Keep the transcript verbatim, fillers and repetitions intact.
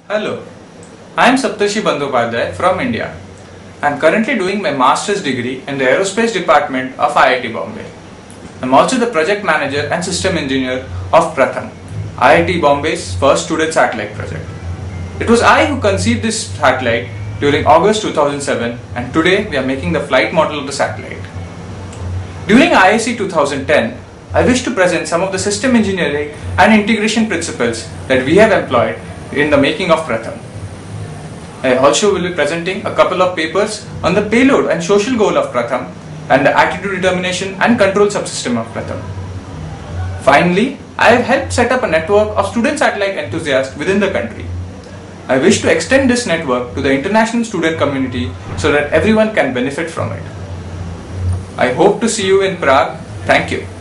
Hello, I am Saptarshi Bandyopadhyay from India. I am currently doing my master's degree in the Aerospace Department of I I T Bombay. I am also the project manager and system engineer of Pratham, I I T Bombay's first student satellite project. It was I who conceived this satellite during August two thousand seven, and today we are making the flight model of the satellite. During I I C two thousand ten, I wish to present some of the system engineering and integration principles that we have employed in the making of Pratham. I also will be presenting a couple of papers on the payload and social goal of Pratham and the attitude determination and control subsystem of Pratham. Finally, I have helped set up a network of student satellite enthusiasts within the country. I wish to extend this network to the international student community so that everyone can benefit from it. I hope to see you in Prague. Thank you.